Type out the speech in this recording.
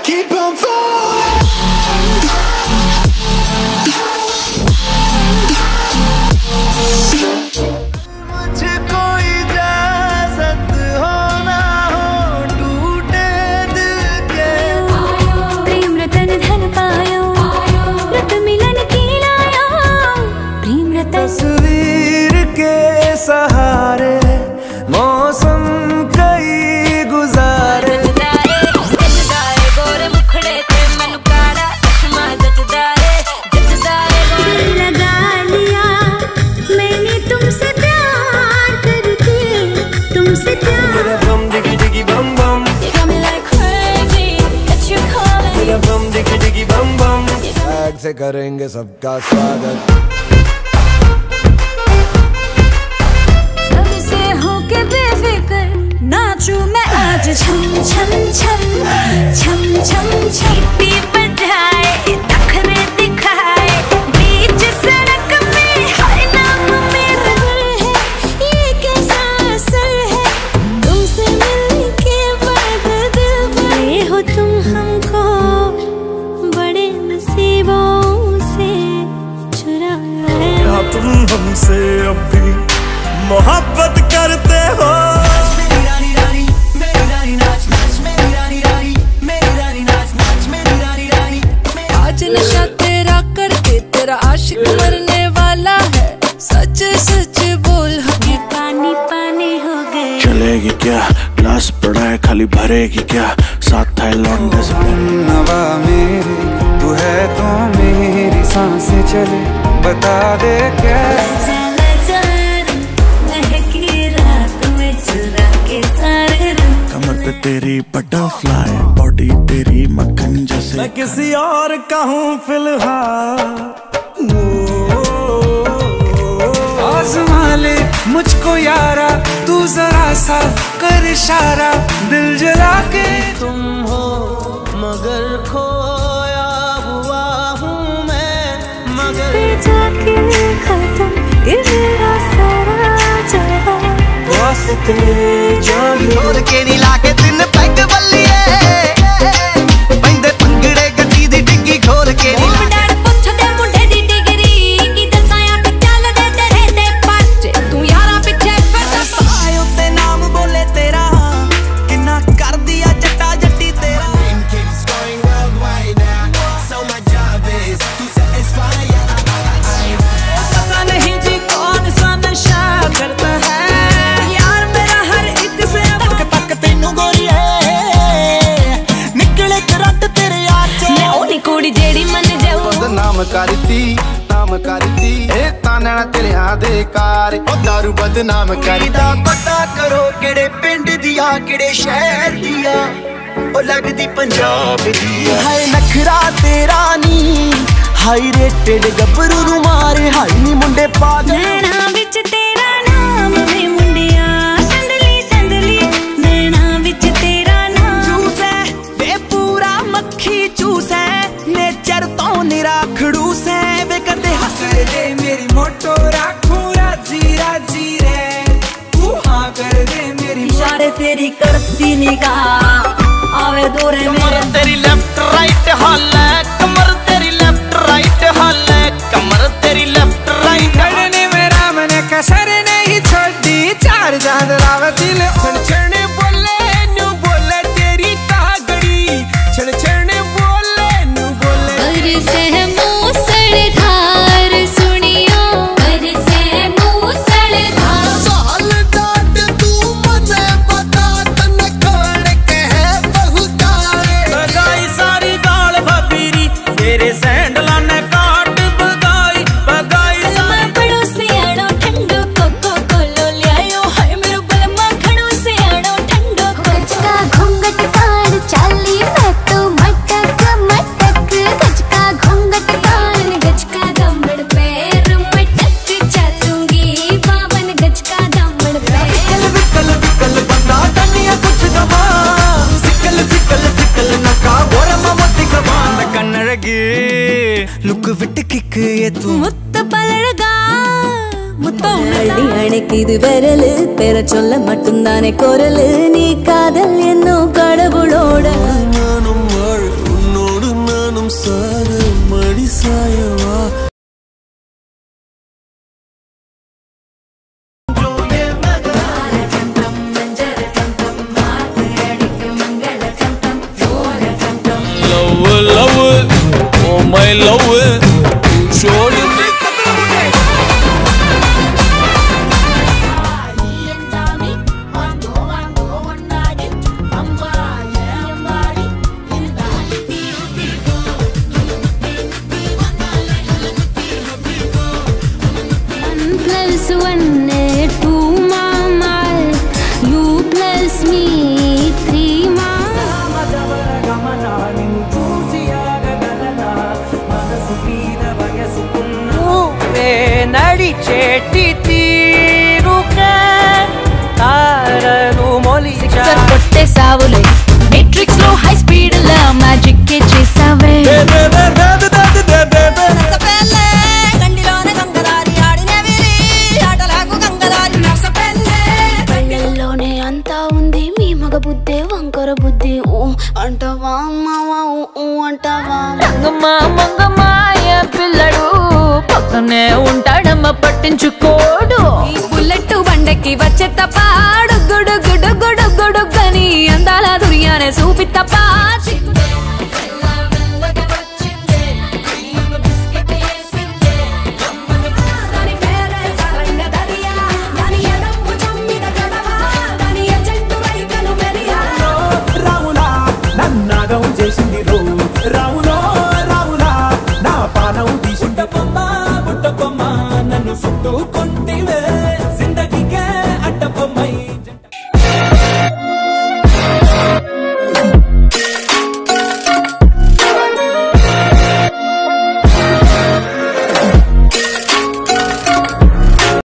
keep on falling. मुझको इजाजत हो ना हो टूटे दिल के प्रेम रतन धन पायो रत मिलन की लायो प्रेम रतन तस्वीर के सहारे मौसम कई गुजारे गोरे मुखड़े ते मैनू काड़ा चश्मा जचदाए लगा लिया मैंने तुमसे प्यार करके तुमसे प्यार बम डिगी डिगी बम बम You got me like crazy that you calling बम डिगी डिगी बम बम बैग से करेंगे सबका स्वागत सबसे होके बेफिक्र नाचूं मैं आज छम छम छम छम छम छम पी बजाए नखरे दिखाए बीच सड़क में हर नाम मेरा है ये कैसा असर है तुमसे मिलने के बाद दिल भरे हो तुम हमको बड़े नसीबों से चुराया है क्या तुम हमसे अब भी मोहब्बत करते हो आज नशा तेरा करके तेरा आशिक मरने वाला है सच सच बोल हमें पानी पानी हो गए चलेगी क्या ग्लास पड़ा है खाली भरेगी क्या साथ था लौंडे से नवा मेरी तू है तो मेरी सांसें चले बता दे कैसे कमर पे तेरी बटरफ्लाई बॉडी तेरी मक्खन जैसे मैं किसी और का हूँ फिलहाल आज़मा ले मुझको यारा तू जरा सा कर इशारा दिल जला के तुम हो मगर खोया हुआ हूँ मैं मगर जाके खत्म ये मेरा सारा जहां वास्ते जान छोड़ के नी लाके दिन पैग बल्लिए पैंदे पंगड़े गड्डी दी डिग्गी खोल के नी डर पुछदे मुंडे दी डिग्री की दसाया पे चलदे तेरे ते पाचे तू यारा पीछे फिरदा आयो ते नाम बोले तेरा किन्ना कर दिया जट्टा जट्टी तेरा पता नहीं जी कौन सा नशा करता है यार मेरा हर एक से तक तक तेनू गोरी है निकले करंट तेरे यार चो मैं ओनी कुड़ी जेड़ी मन जाऊ नाम करती ए ताना तेरे दे कार ओ दारू बदनाम करदा पता करो केड़े पिंड दिया केड़े शहर दिया ओ लगदी पंजाब दिया हाय नखरा तेरा नी हाई रेटेड गबरू रू मारे हाई नी मुंडे पागल नैना विच तेरा नाम वे मुंडिया संदली संदली नैना विच तेरा नाम चूस है वे पूरा मक्खी चूस है नेचर तो निरा खड़ूस है वे कदे हंस दे मेरी मोटो राखू राजी राजी रे तू हाँ कर दे मेरी इशारे तेरी करती निगाह आवे दूरे मेरे तेरी लेफ्ट राइट हाल है कमर तेरी लेफ्ट राइट हाल है कमर तेरी लेफ्ट राइट करने मेरा मैंने कसर नहीं छोड़ी चार चांद रावत दिल छण छण बोले नू बोले तेरी तागड़ी छण छण बोले नू बोले कर से मूसल धार सुनियो कर से मूसल धार साल डाट तू मजे बता तन कण कह बहुतारे बगाई सारी दाल भबीरी तेरे सैंडला ने काट बगाई बलमा खड़ो से आड़ो ठंडो कोको कोलो लियायो हाय मेरो बलमा खड़ो से आड़ो ठंडो गजका घूंघट कान चाली मैं तो मटक मटक गजका घूंघट कान गजका दमड़ पैर मटक चलूंगी बावन गजका दमड़ पैर विकल विकल बंदा तनिया कुछ दबा सिकल सिकल सिकल नका बोरमा मत कमा कन्नड़गी लुक विट किक ये तू മുത്ത പലഴകാ മുത്തള്ളി അണക്കിത് വിരല് പേര ചൊല്ല മട്ടും താനെ കൊരല് നീ കാതൽ എന്നോ കടവുളോട് ഞാനും love love oh my love షోడ్ నడిచేటి తీరుగా తారను మొలిచా కొట్టేసావులే మెట్రిక్స్ లో హై స్పీడ్ లా మ్యాజిక్ కే చేసావే గంగల్లోనే అంతా ఉంది మీ మగ బుద్ధే వంకర బుద్ధి అంటవా అమ్మవా అంటవా మంగమ్మా పిల్లడు పక్కనే ఉంటాడమ్మ పట్టించుకోడు ఈ బుల్లెట్ బండకి వచ్చే తప్ప గుడు గుడు గుడు గుడు గని అందాల దుర్యానే చూపి తప్ప రాములా నన్నాగం చేసింది రో